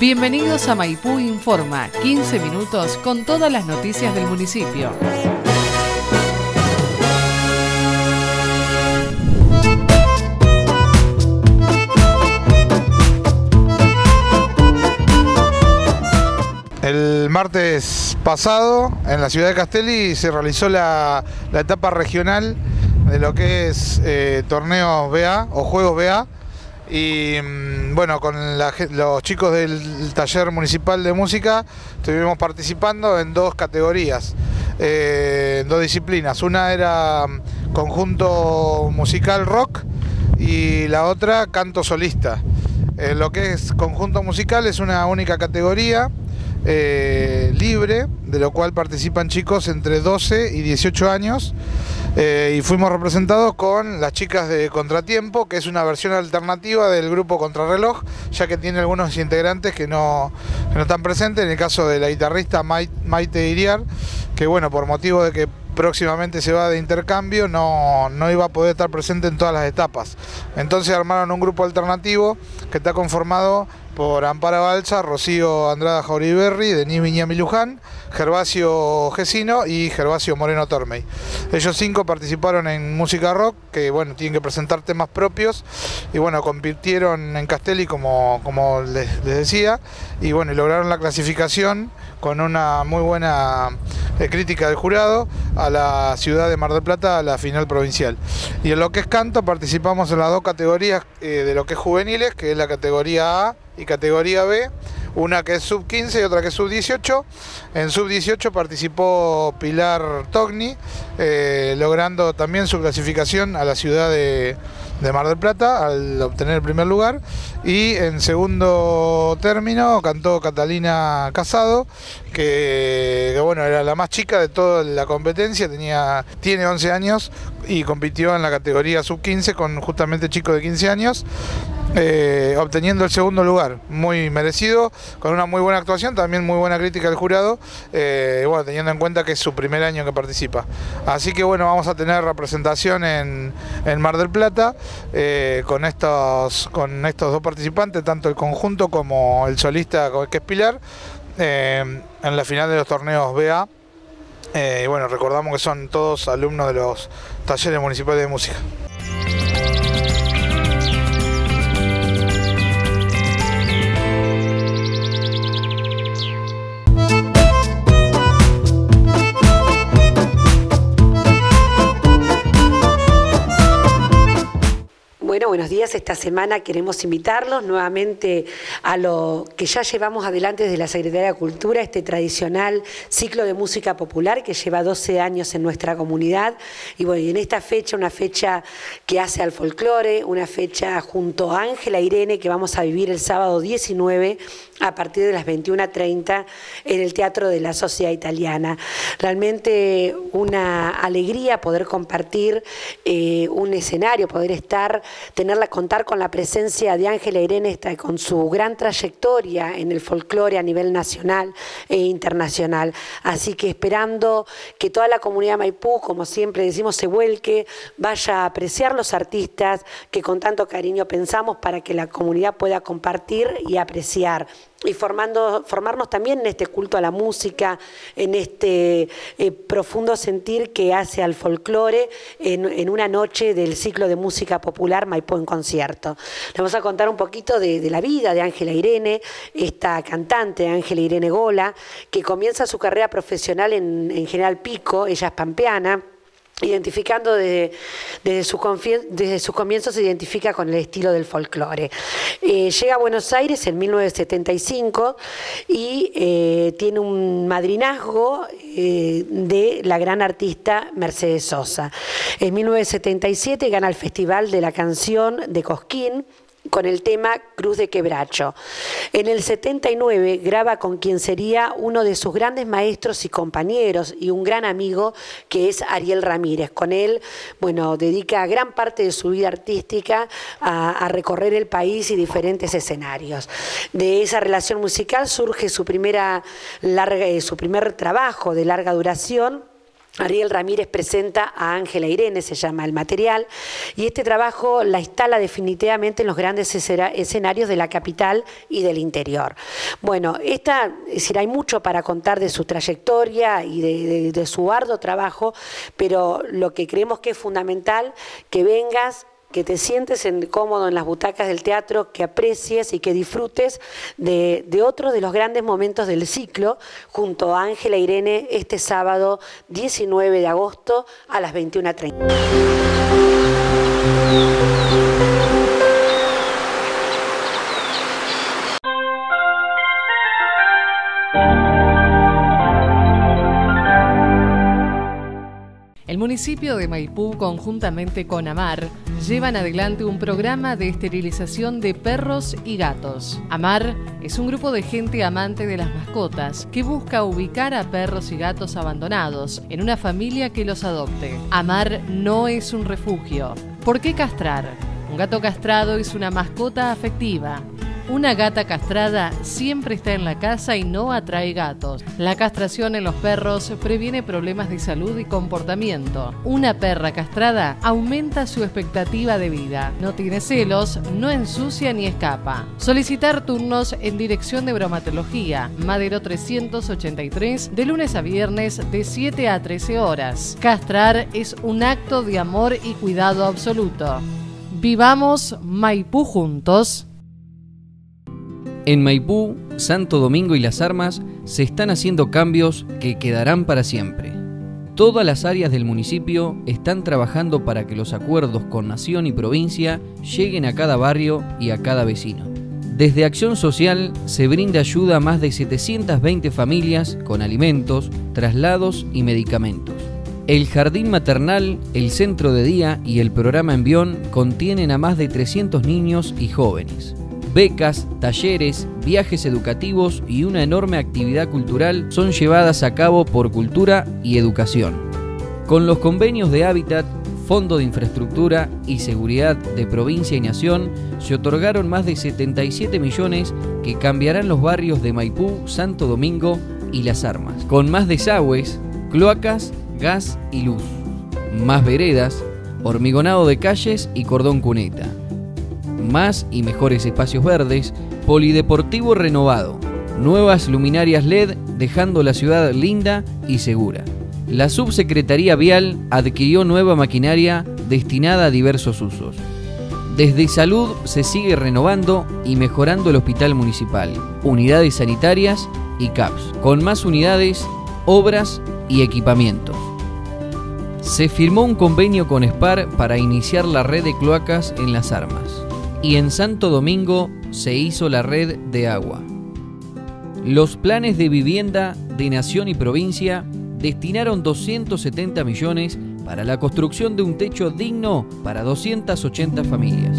Bienvenidos a Maipú Informa, 15 minutos con todas las noticias del municipio. El martes pasado, en la ciudad de Castelli, se realizó la etapa regional de lo que es torneos BA o juegos BA. Y bueno, con los chicos del taller municipal de música estuvimos participando en dos categorías, en dos disciplinas. Una era conjunto musical rock y la otra canto solista. Lo que es conjunto musical es una única categoría libre, de lo cual participan chicos entre 12 y 18 años, y fuimos representados con las chicas de Contratiempo, que es una versión alternativa del grupo Contrarreloj, ya que tiene algunos integrantes que no están presentes. En el caso de la guitarrista Maite Iriar, que bueno, por motivo de que próximamente se va de intercambio, no iba a poder estar presente en todas las etapas. Entonces armaron un grupo alternativo que está conformado por Ampara Balsa, Rocío Andrada Jauriberri, Denis Viñami Luján, Gervasio Gesino y Gervasio Moreno Tormey. Ellos 5 participaron en música rock, que bueno, tienen que presentar temas propios, y bueno, compitieron en Castelli como les decía, y bueno, y lograron la clasificación con una muy buena crítica del jurado a la ciudad de Mar del Plata a la final provincial. Y en lo que es canto participamos en las dos categorías de lo que es juveniles, que es la categoría A y categoría B, una que es sub 15 y otra que es sub 18. En sub 18 participó Pilar Togni, logrando también su clasificación a la ciudad de Mar del Plata al obtener el primer lugar. Y en segundo término cantó Catalina Casado, que bueno, era la más chica de toda la competencia, tiene 11 años y compitió en la categoría sub 15 con justamente chicos de 15 años. Obteniendo el segundo lugar, muy merecido, con una muy buena actuación, también muy buena crítica del jurado, bueno, teniendo en cuenta que es su primer año que participa. Así que bueno, vamos a tener representación en Mar del Plata con estos dos participantes, tanto el conjunto como el solista, que es Pilar, en la final de los torneos BA. Y bueno, recordamos que son todos alumnos de los talleres municipales de música. Bueno, buenos días. Esta semana queremos invitarlos nuevamente a lo que ya llevamos adelante desde la Secretaría de Cultura, este tradicional ciclo de música popular que lleva 12 años en nuestra comunidad. Y bueno, y en esta fecha, una fecha que hace al folclore, una fecha junto a Ángela Irene que vamos a vivir el sábado 19 a partir de las 21:30 en el Teatro de la Sociedad Italiana. Realmente una alegría poder compartir un escenario, poder contar con la presencia de Ángela Irene, con su gran trayectoria en el folclore a nivel nacional e internacional. Así que esperando que toda la comunidad Maipú, como siempre decimos, se vuelque, vaya a apreciar los artistas que con tanto cariño pensamos para que la comunidad pueda compartir y apreciar. Y formarnos también en este culto a la música, en este profundo sentir que hace al folclore en una noche del ciclo de música popular Maipú en concierto. Les vamos a contar un poquito de la vida de Ángela Irene, esta cantante Ángela Irene Gola, que comienza su carrera profesional en General Pico. Ella es pampeana. Identificando desde sus comienzos, se identifica con el estilo del folclore. Llega a Buenos Aires en 1975 y tiene un madrinazgo de la gran artista Mercedes Sosa. En 1977 gana el Festival de la Canción de Cosquín con el tema Cruz de Quebracho. En el 79 graba con quien sería uno de sus grandes maestros y compañeros y un gran amigo, que es Ariel Ramírez. Con él, bueno, dedica gran parte de su vida artística a recorrer el país y diferentes escenarios. De esa relación musical surge su primer trabajo de larga duración, Ariel Ramírez presenta a Ángela Irene, se llama el material, y este trabajo la instala definitivamente en los grandes escenarios de la capital y del interior. Bueno, es decir, hay mucho para contar de su trayectoria y de su arduo trabajo, pero lo que creemos que es fundamental, que vengas, que te sientes cómodo en las butacas del teatro, que aprecies y que disfrutes de otro de los grandes momentos del ciclo, junto a Ángela Irene, este sábado 19 de agosto a las 21:30. El municipio de Maipú, conjuntamente con AMAR, llevan adelante un programa de esterilización de perros y gatos. AMAR es un grupo de gente amante de las mascotas que busca ubicar a perros y gatos abandonados en una familia que los adopte. AMAR no es un refugio. ¿Por qué castrar? Un gato castrado es una mascota afectiva. Una gata castrada siempre está en la casa y no atrae gatos. La castración en los perros previene problemas de salud y comportamiento. Una perra castrada aumenta su expectativa de vida. No tiene celos, no ensucia ni escapa. Solicitar turnos en Dirección de Bromatología, Madero 383, de lunes a viernes de 7 a 13 horas. Castrar es un acto de amor y cuidado absoluto. Vivamos Maipú juntos. En Maipú, Santo Domingo y Las Armas se están haciendo cambios que quedarán para siempre. Todas las áreas del municipio están trabajando para que los acuerdos con nación y provincia lleguen a cada barrio y a cada vecino. Desde Acción Social se brinda ayuda a más de 720 familias con alimentos, traslados y medicamentos. El jardín maternal, el centro de día y el programa Envión contienen a más de 300 niños y jóvenes. Becas, talleres, viajes educativos y una enorme actividad cultural son llevadas a cabo por Cultura y Educación. Con los convenios de Hábitat, Fondo de Infraestructura y Seguridad de Provincia y Nación, se otorgaron más de 77 millones que cambiarán los barrios de Maipú, Santo Domingo y Las Armas, con más desagües, cloacas, gas y luz, más veredas, hormigonado de calles y cordón cuneta. Más y mejores espacios verdes, polideportivo renovado, nuevas luminarias LED dejando la ciudad linda y segura. La Subsecretaría Vial adquirió nueva maquinaria destinada a diversos usos. Desde Salud se sigue renovando y mejorando el hospital municipal, unidades sanitarias y CAPS, con más unidades, obras y equipamientos. Se firmó un convenio con SPAR para iniciar la red de cloacas en Las Armas. Y en Santo Domingo se hizo la red de agua. Los planes de vivienda de Nación y Provincia destinaron 270 millones para la construcción de un techo digno para 280 familias.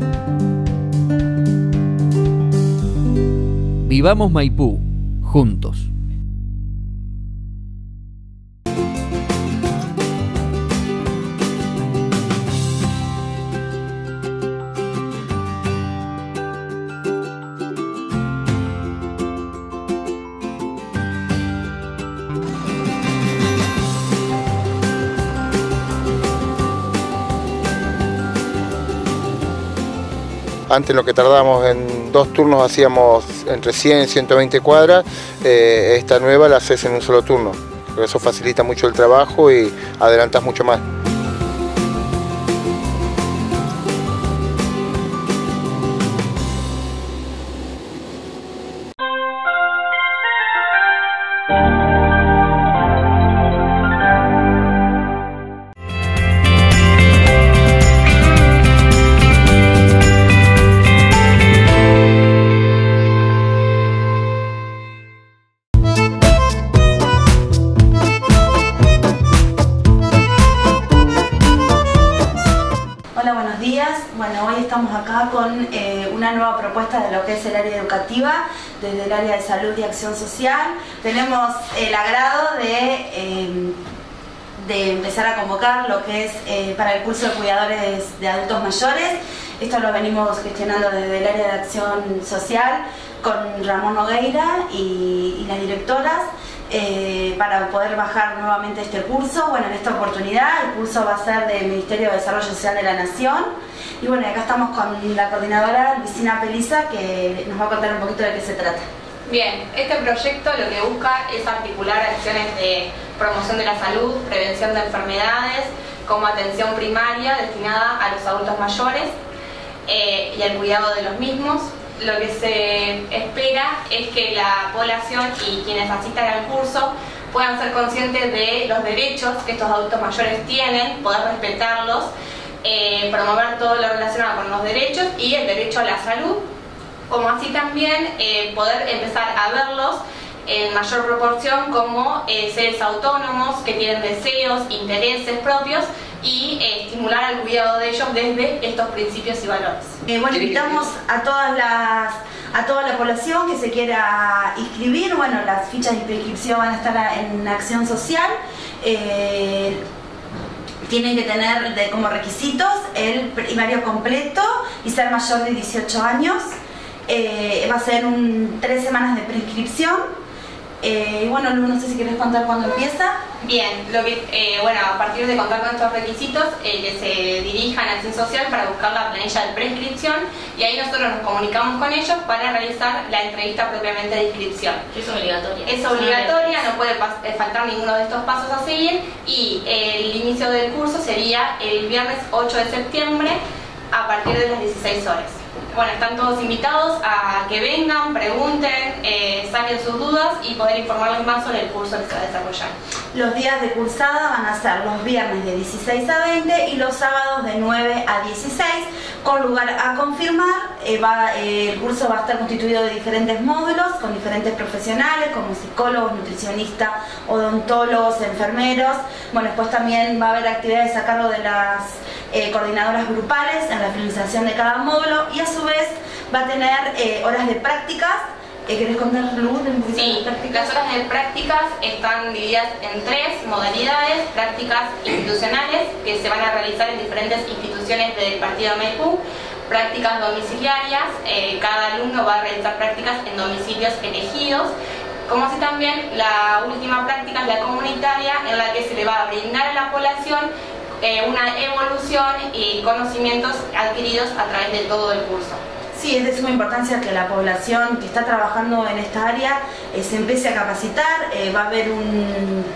Vivamos Maipú, juntos. Antes lo que tardábamos en 2 turnos hacíamos entre 100 y 120 cuadras, esta nueva la haces en un solo turno. Eso facilita mucho el trabajo y adelantas mucho más. Bueno, hoy estamos acá con una nueva propuesta de lo que es el área educativa, desde el área de salud y acción social. Tenemos el agrado de empezar a convocar lo que es para el curso de cuidadores de adultos mayores. Esto lo venimos gestionando desde el área de acción social con Ramón Nogueira y las directoras. para poder bajar nuevamente este curso. Bueno, en esta oportunidad el curso va a ser del Ministerio de Desarrollo Social de la Nación. Y bueno, acá estamos con la coordinadora Luisina Peliza, que nos va a contar un poquito de qué se trata. Bien, este proyecto lo que busca es articular acciones de promoción de la salud, prevención de enfermedades, como atención primaria destinada a los adultos mayores y al cuidado de los mismos. Lo que se espera es que la población y quienes asistan al curso puedan ser conscientes de los derechos que estos adultos mayores tienen, poder respetarlos, promover todo lo relacionado con los derechos y el derecho a la salud, como así también poder empezar a verlos en mayor proporción como seres autónomos que tienen deseos, intereses propios y estimular al cuidado de ellos desde estos principios y valores. Bueno, invitamos a toda la población que se quiera inscribir. Bueno, las fichas de inscripción van a estar en Acción Social. Tienen que tener como requisitos el primario completo y ser mayor de 18 años. Va a ser 3 semanas de preinscripción. Y bueno, Lu, no sé si quieres contar cuándo empieza. Bien, bueno, a partir de contar con estos requisitos, que se dirijan a Acción Social para buscar la planilla de preinscripción, y ahí nosotros nos comunicamos con ellos para realizar la entrevista propiamente de inscripción. Es obligatoria. Es obligatoria, no puede faltar ninguno de estos pasos a seguir, y el inicio del curso sería el viernes 8 de septiembre a partir de las 16 horas. Bueno, están todos invitados a que vengan, pregunten, saquen sus dudas y poder informarles más sobre el curso que se va a desarrollar. Los días de cursada van a ser los viernes de 16 a 20 y los sábados de 9 a 16, con lugar a confirmar. El curso va a estar constituido de diferentes módulos con diferentes profesionales como psicólogos, nutricionistas, odontólogos, enfermeros. Bueno, después también va a haber actividades a cargo de las coordinadoras grupales en la finalización de cada módulo, y a su vez va a tener horas de prácticas. ¿Querés contar, Lu, un poquito sí, de prácticas? Las horas de prácticas están divididas en 3 modalidades: prácticas institucionales, que se van a realizar en diferentes instituciones del partido de Maipú; prácticas domiciliarias, cada alumno va a realizar prácticas en domicilios elegidos; como así también la última práctica es la comunitaria, en la que se le va a brindar a la población una evolución y conocimientos adquiridos a través de todo el curso. Sí, es de suma importancia que la población que está trabajando en esta área se empiece a capacitar. Va a haber un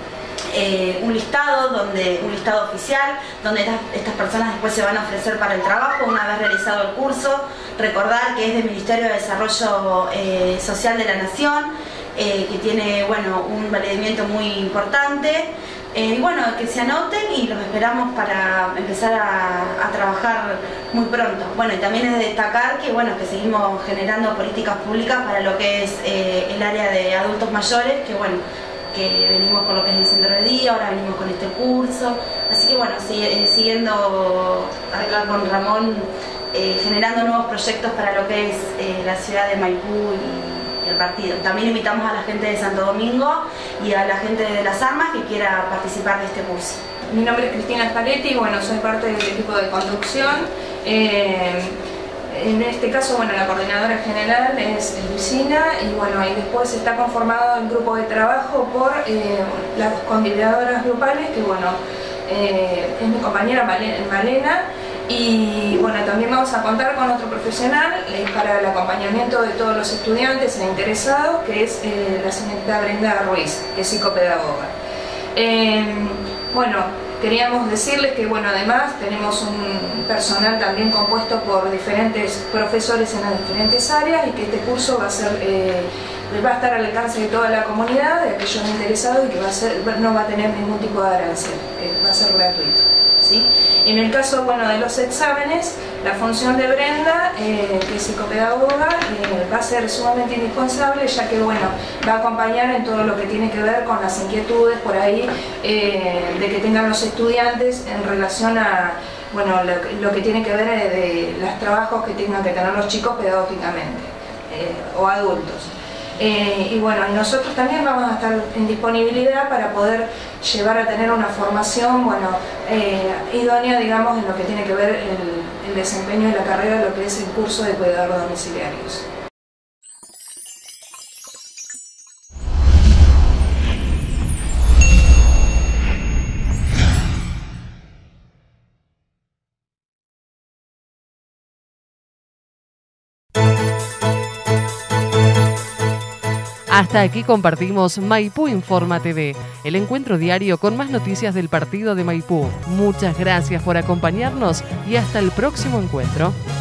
listado oficial donde estas personas después se van a ofrecer para el trabajo una vez realizado el curso. Recordar que es del Ministerio de Desarrollo Social de la Nación, que tiene, bueno, un validamiento muy importante. Y bueno, que se anoten y los esperamos para empezar a trabajar muy pronto. Bueno, y también es de destacar que, bueno, que seguimos generando políticas públicas para lo que es el área de adultos mayores, que bueno, que venimos con lo que es el centro de día, ahora venimos con este curso. Así que bueno, siguiendo acá con Ramón, generando nuevos proyectos para lo que es la ciudad de Maipú y el partido. También invitamos a la gente de Santo Domingo y a la gente de Las Armas que quiera participar de este curso. Mi nombre es Cristina Spalletti, bueno, soy parte del equipo de conducción. En este caso, bueno, la coordinadora general es Luisina, y bueno, y después está conformado el grupo de trabajo por las coordinadoras grupales, que bueno, es mi compañera Malena. Y bueno, también vamos a contar con otro profesional para el acompañamiento de todos los estudiantes e interesados, que es la señorita Brenda Ruiz, que es psicopedagoga. Bueno, queríamos decirles que bueno, además tenemos un personal también compuesto por diferentes profesores en las diferentes áreas, y que este curso va a estar al alcance de toda la comunidad, de aquellos interesados, y que no va a tener ningún tipo de arancel, va a ser gratuito. ¿Sí? En el caso, bueno, de los exámenes, la función de Brenda, que es psicopedagoga, va a ser sumamente indispensable, ya que bueno, va a acompañar en todo lo que tiene que ver con las inquietudes por ahí de que tengan los estudiantes en relación a, bueno, lo que tiene que ver de los trabajos que tengan que tener los chicos pedagógicamente o adultos. Y bueno, nosotros también vamos a estar en disponibilidad para poder llevar a tener una formación, bueno, idónea, digamos, en lo que tiene que ver el desempeño de la carrera, lo que es el curso de cuidadores domiciliarios. Hasta aquí compartimos Maipú Informa TV, el encuentro diario con más noticias del partido de Maipú. Muchas gracias por acompañarnos y hasta el próximo encuentro.